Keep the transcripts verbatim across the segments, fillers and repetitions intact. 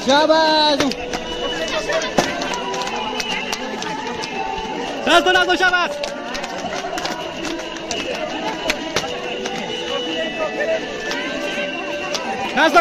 शाबाश लातो लातो शाबाश लातो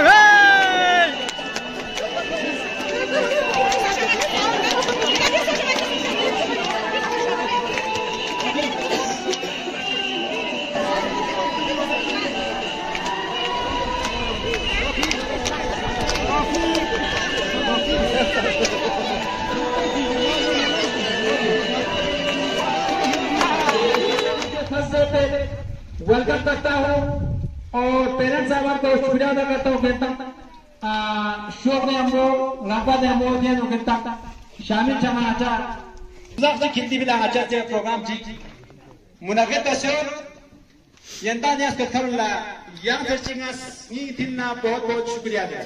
वेलकम करता हूँ और पेरेंट्स साहब को शुक्रिया अदा करता हूँ कहता शोक ने हमको रापा ने हमको दिया तो कहता शामिल चमा आचार सबसे खिंती बिला आचार जे प्रोग्राम जी मुनाफे तशोर यंता ने इसके थरुला यंग फेस्टिंगस नी थिन्ना बहुत बहुत शुक्रिया दे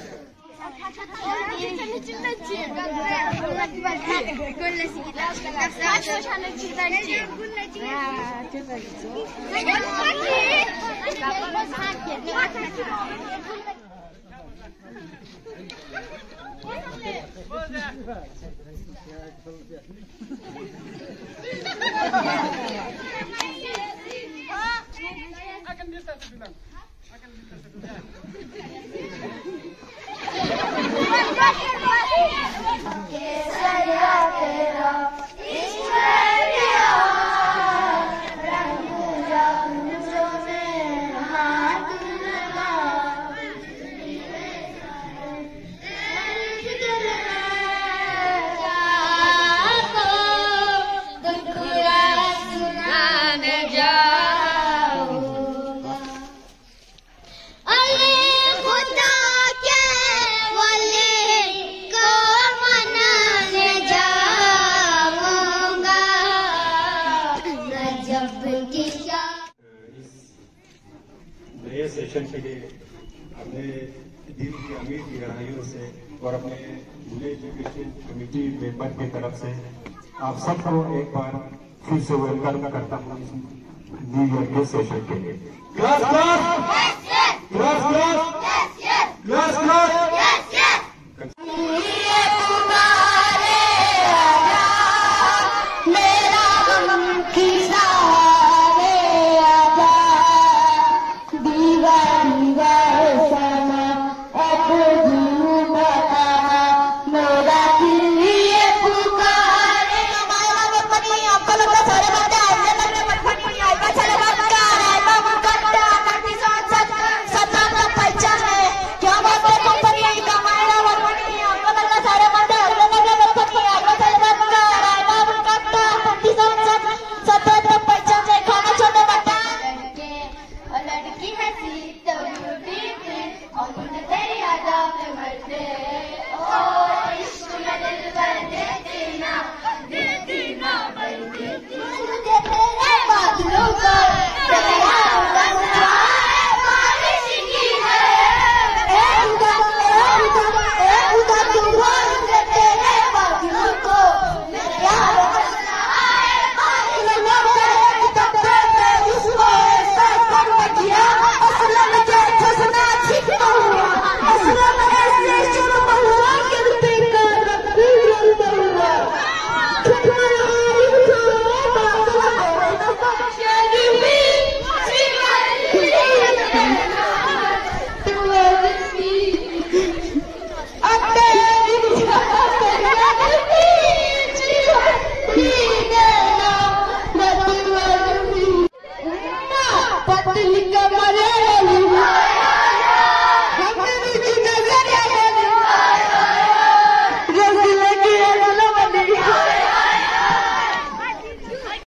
नए सेशन के लिए अपने दिल की अमीर की गहराइयों से और अपने जिले एजुकेशन कमेटी मेंबर की तरफ से आप सबको एक बार फिर से वेलकम करता हूँ न्यू ईयर के सेशन के लिए। Class class class class class class लड़की है